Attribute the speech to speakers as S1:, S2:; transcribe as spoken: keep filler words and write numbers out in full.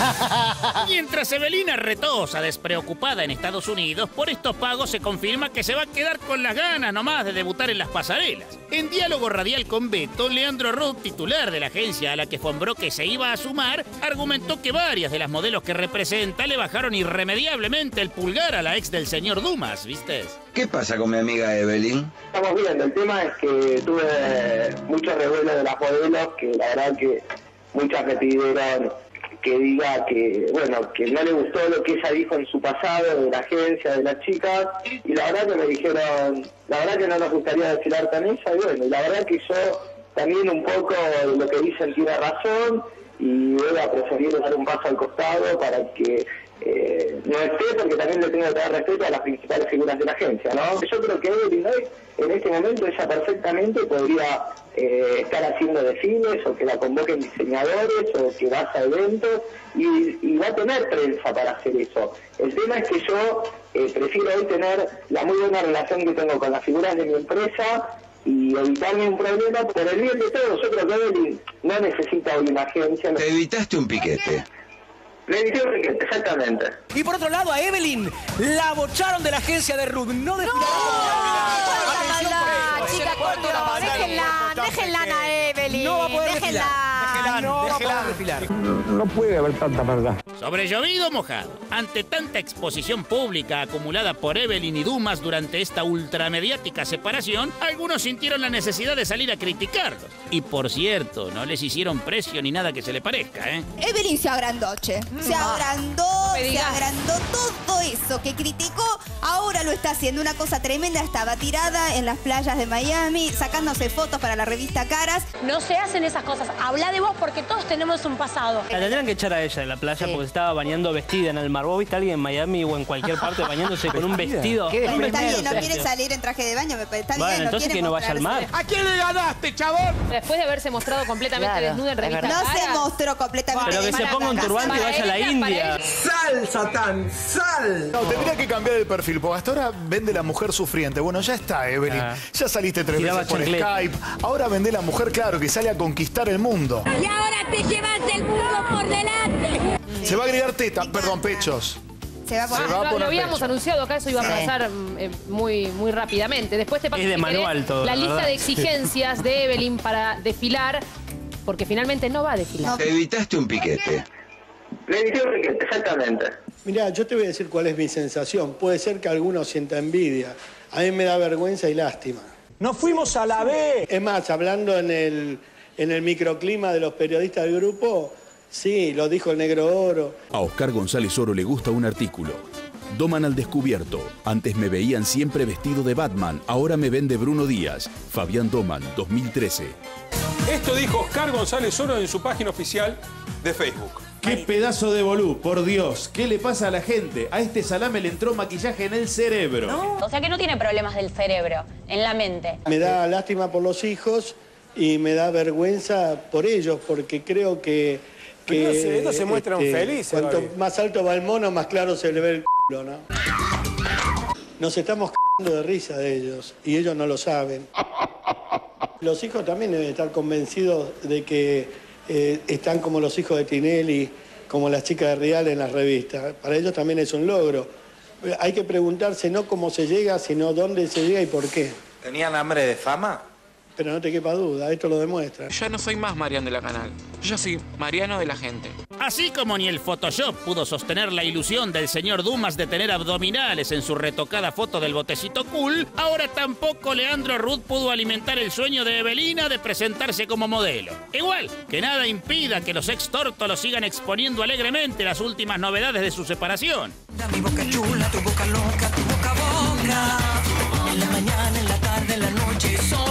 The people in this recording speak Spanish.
S1: Mientras Evelina retosa despreocupada en Estados Unidos, por estos pagos se confirma que se va a quedar con las ganas nomás de debutar en las pasarelas. En diálogo radial con Beto, Leandro Rudd, titular de la agencia a la que Von Broque se iba a sumar, argumentó que varias de las modelos que representa le bajaron irremediablemente el pulgar a la ex del señor Dumas, ¿viste?
S2: ¿Qué pasa con mi amiga Evelyn?
S3: Estamos viendo, el tema es que tuve mucho revuelo de las modelos, que la verdad que muchas me pidieron que diga que, bueno, que no le gustó lo que ella dijo en su pasado, de la agencia, de las chicas, y la verdad que me dijeron, la verdad que no nos gustaría desfilar con ella, y bueno, y la verdad que yo también un poco lo que dicen tiene razón, y voy a preferir dar un paso al costado para que eh, no esté, porque también le tengo que dar respeto a las principales figuras de la agencia, ¿no? Yo creo que Evelyn hoy, en este momento, ella perfectamente podría eh, estar haciendo desfiles, o que la convoquen diseñadores, o que vaya a eventos, y, y va a tener prensa para hacer eso. El tema es que yo eh, prefiero hoy tener la muy buena relación que tengo con las figuras de mi empresa, y evitarme un problema por el bien de todos. Yo creo que Evelyn no necesita hoy una agencia.
S2: Te evitaste un piquete.
S3: Le evité un piquete, exactamente.
S4: Y por otro lado, a Evelyn la bocharon de la agencia de Rudd. No de...
S5: ¡No! ¡Déjenla, chica, corto! ¡Déjenla, déjenla a Evelyn!
S4: No va a poder
S5: déjenla.
S4: desfilar. No va a poder desfilar.
S6: No puede haber tanta maldad.
S1: Sobre llovido mojado, ante tanta exposición pública acumulada por Evelyn y Dumas durante esta ultramediática separación, algunos sintieron la necesidad de salir a criticarlos. Y por cierto, no les hicieron precio ni nada que se le parezca, ¿eh?
S7: Evelyn se agrandó, che. Se agrandó, se agrandó todo eso que criticó. Ahora lo está haciendo. Una cosa tremenda. Estaba tirada en las playas de Miami, sacándose fotos para la revista Caras.
S8: No se hacen esas cosas. Habla de vos porque todos tenemos un pasado.
S9: La tendrían que echar a ella de la playa sí. porque se estaba bañando vestida en el mar. ¿Vos viste a alguien en Miami o en cualquier parte bañándose con un vestido?
S7: ¿Qué bueno, está bien, no quiere salir en traje de baño. Está
S9: bueno,
S7: bien,
S9: entonces
S7: no
S9: que no vaya al mar.
S4: ¿A quién le ganaste, chabón?
S8: Después de haberse mostrado completamente claro, desnuda en revista
S7: No
S8: Caras,
S7: se mostró completamente
S9: Pero que se ponga un turbante y vaya a la India.
S4: ¡Sal, Satán! ¡Sal!
S10: No, tendría que cambiar el perfil, porque hasta ahora vende la mujer sufriente. Bueno, ya está, Evelyn. Ah. Ya saliste tres veces por Skype. Ahora vende la mujer, claro, que sale a conquistar el mundo.
S11: Y ahora te llevas el mundo por delante.
S10: Se va a agregar teta, perdón, pechos.
S7: Se va a poner,
S8: se va a poner lo habíamos pecho. anunciado acá, eso iba a pasar eh, muy, muy rápidamente. Después te paso
S9: es de manual todo,
S8: la
S9: la
S8: lista
S9: verdad.
S8: de exigencias de Evelyn para desfilar, porque finalmente no va a desfilar.
S2: Te evitaste un piquete.
S3: Le evité un piquete, exactamente.
S12: Mirá, yo te voy a decir cuál es mi sensación. Puede ser que alguno sienta envidia. A mí me da vergüenza y lástima.
S4: ¡Nos fuimos a la B!
S12: Es más, hablando en el, en el microclima de los periodistas del grupo, sí, lo dijo el Negro Oro.
S13: A Oscar González Oro le gusta un artículo. Doman al descubierto. Antes me veían siempre vestido de Batman, ahora me ven de Bruno Díaz. Fabián Doman, dos mil trece.
S14: Esto dijo Oscar González Oro en su página oficial de Facebook.
S15: ¡Qué pedazo de bolú! Por Dios, ¿qué le pasa a la gente? A este salame le entró maquillaje en el cerebro.
S8: ¿No?
S16: O sea que no tiene problemas del cerebro, en la mente.
S12: Me da lástima por los hijos y me da vergüenza por ellos, porque creo que... que
S4: no se, no se muestran este, felices.
S12: Cuanto hoy. Más alto va el mono, más claro se le ve el culo, ¿no? Nos estamos cagando de risa de ellos y ellos no lo saben. Los hijos también deben estar convencidos de que eh, están como los hijos de Tinelli, como las chicas de Real en las revistas. Para ellos también es un logro. Hay que preguntarse no cómo se llega, sino dónde se llega y por qué.
S17: ¿Tenían hambre de fama?
S12: Pero no te quepa duda, esto lo demuestra.
S18: Ya no soy más Mariano de la Canal, yo ya soy Mariano de la gente.
S1: Así como ni el Photoshop pudo sostener la ilusión del señor Dumas de tener abdominales en su retocada foto del botecito cool, ahora tampoco Leandro Rudd pudo alimentar el sueño de Evelina de presentarse como modelo. Igual, que nada impida que los ex tórtolos sigan exponiendo alegremente las últimas novedades de su separación.
S19: Mi boca chula, tu boca loca, tu boca boca. En la mañana, en la tarde, en la noche, son